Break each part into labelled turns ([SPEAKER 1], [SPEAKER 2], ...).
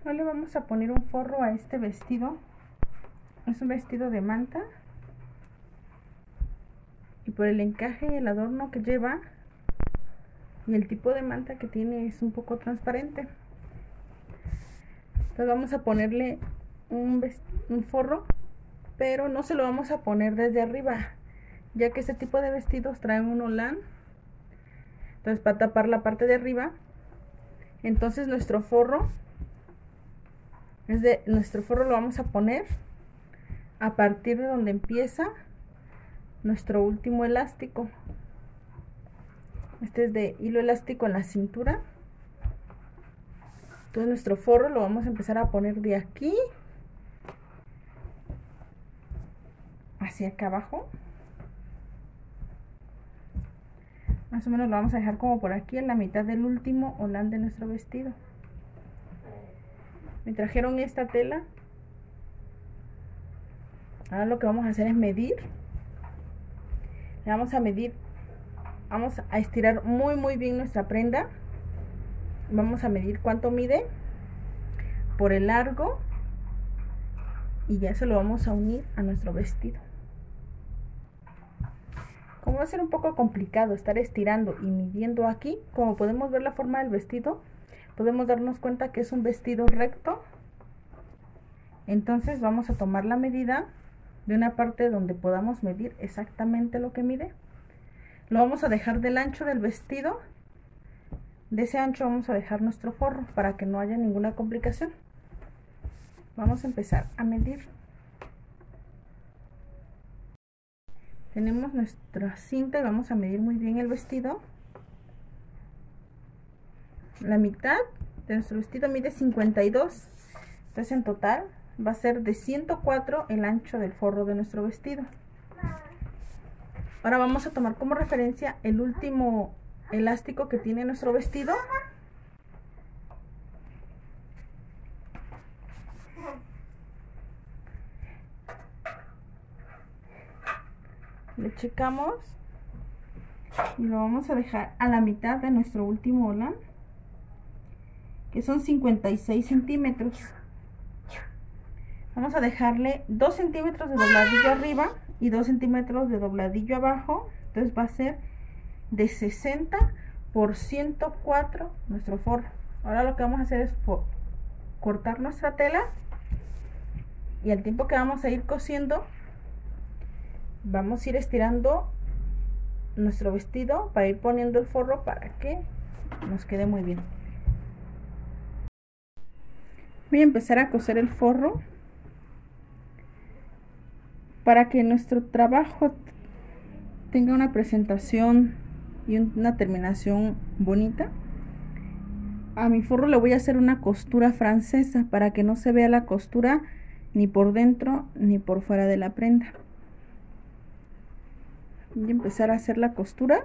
[SPEAKER 1] Ahora le vamos a poner un forro a este vestido. Es un vestido de manta. Y por el encaje y el adorno que lleva y el tipo de manta que tiene es un poco transparente. Entonces vamos a ponerle un forro, pero no se lo vamos a poner desde arriba, ya que este tipo de vestidos traen un holán. Entonces para tapar la parte de arriba, entonces nuestro forro lo vamos a poner a partir de donde empieza nuestro último elástico. Este es de hilo elástico en la cintura. Entonces nuestro forro lo vamos a empezar a poner de aquí hacia acá abajo. Más o menos lo vamos a dejar como por aquí, en la mitad del último holán de nuestro vestido. Me trajeron esta tela. Ahora lo que vamos a hacer es medir. Le vamos a medir, vamos a estirar muy bien nuestra prenda. Vamos a medir cuánto mide por el largo y ya se lo vamos a unir a nuestro vestido. Como va a ser un poco complicado estar estirando y midiendo aquí, como podemos ver la forma del vestido, podemos darnos cuenta que es un vestido recto. Entonces vamos a tomar la medida de una parte donde podamos medir exactamente lo que mide. Lo vamos a dejar del ancho del vestido. De ese ancho vamos a dejar nuestro forro para que no haya ninguna complicación. Vamos a empezar a medir. Tenemos nuestra cinta y vamos a medir muy bien el vestido. La mitad de nuestro vestido mide 52. Entonces en total va a ser de 104 el ancho del forro de nuestro vestido. Ahora vamos a tomar como referencia el último elástico que tiene nuestro vestido. Le checamos y lo vamos a dejar a la mitad de nuestro último holán, que son 56 centímetros. Vamos a dejarle 2 centímetros de dobladillo arriba y 2 centímetros de dobladillo abajo. Entonces va a ser de 60 por 104 nuestro forro. Ahora lo que vamos a hacer es cortar nuestra tela y al tiempo que vamos a ir cosiendo vamos a ir estirando nuestro vestido para ir poniendo el forro para que nos quede muy bien. Voy a empezar a coser el forro para que nuestro trabajo tenga una presentación y una terminación bonita. A mi forro le voy a hacer una costura francesa para que no se vea la costura ni por dentro ni por fuera de la prenda. Voy a empezar a hacer la costura.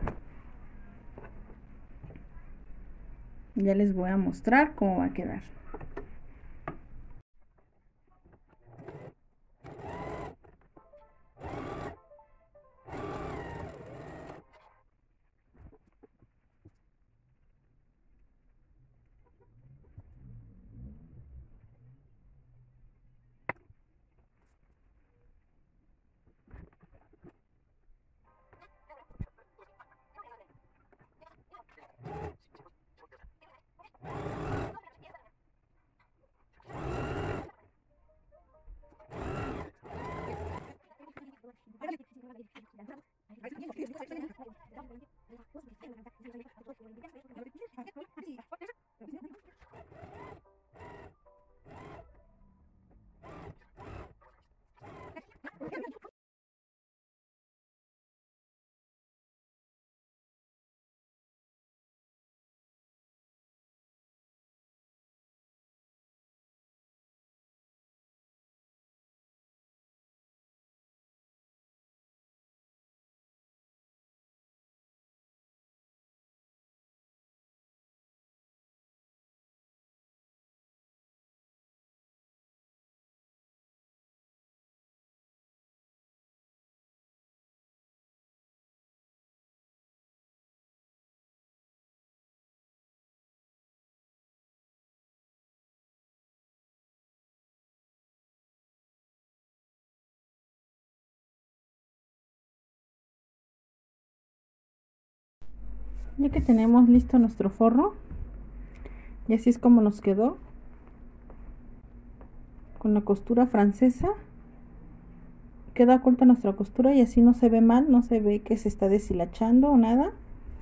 [SPEAKER 1] Ya les voy a mostrar cómo va a quedar. Ya que tenemos listo nuestro forro, y así es como nos quedó con la costura francesa. Queda oculta nuestra costura y así no se ve mal, no se ve que se está deshilachando o nada.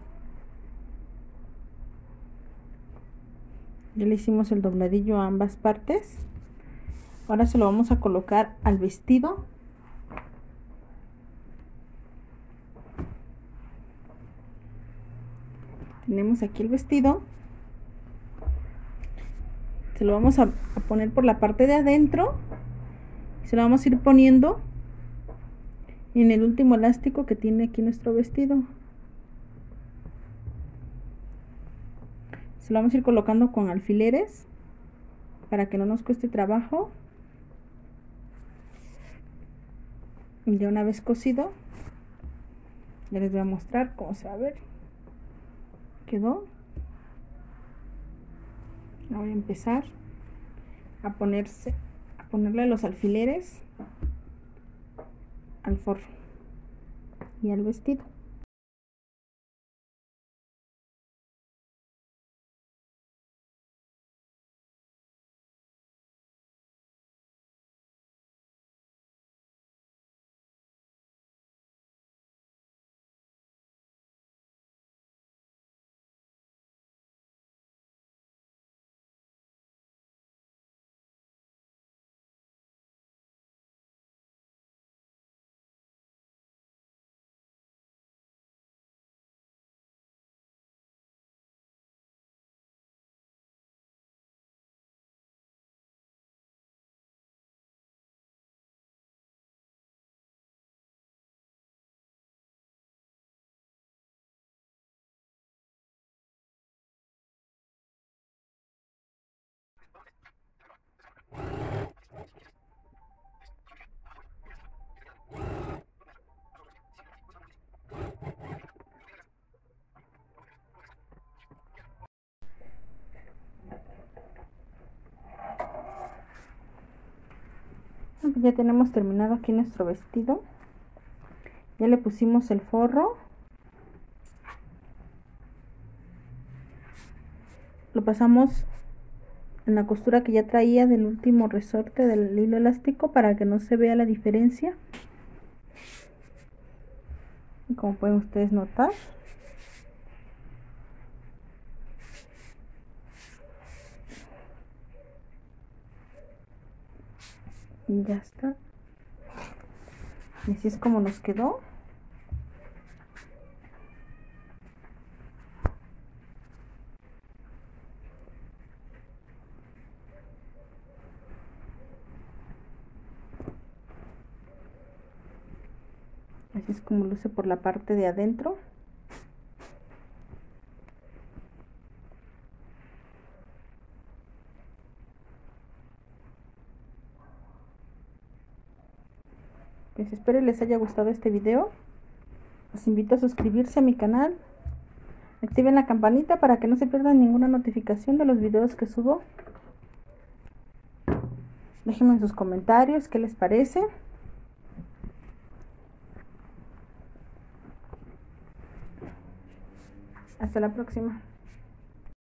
[SPEAKER 1] Ya le hicimos el dobladillo a ambas partes. Ahora se lo vamos a colocar al vestido. Tenemos aquí el vestido. Se lo vamos a poner por la parte de adentro. Se lo vamos a ir poniendo en el último elástico que tiene aquí nuestro vestido. Se lo vamos a ir colocando con alfileres para que no nos cueste trabajo. Y ya una vez cosido, ya les voy a mostrar cómo se va a ver. Quedó. Ahora voy a empezar a ponerle los alfileres al forro y al vestido. Ya tenemos terminado aquí nuestro vestido. Ya le pusimos el forro. Lo pasamos en la costura que ya traía del último resorte del hilo elástico para que no se vea la diferencia. Y como pueden ustedes notar, y ya está. Y así es como nos quedó. Así es como luce por la parte de adentro. Pues espero les haya gustado este video. Los invito a suscribirse a mi canal. Activen la campanita para que no se pierdan ninguna notificación de los videos que subo. Déjenme en sus comentarios qué les parece. Hasta la próxima.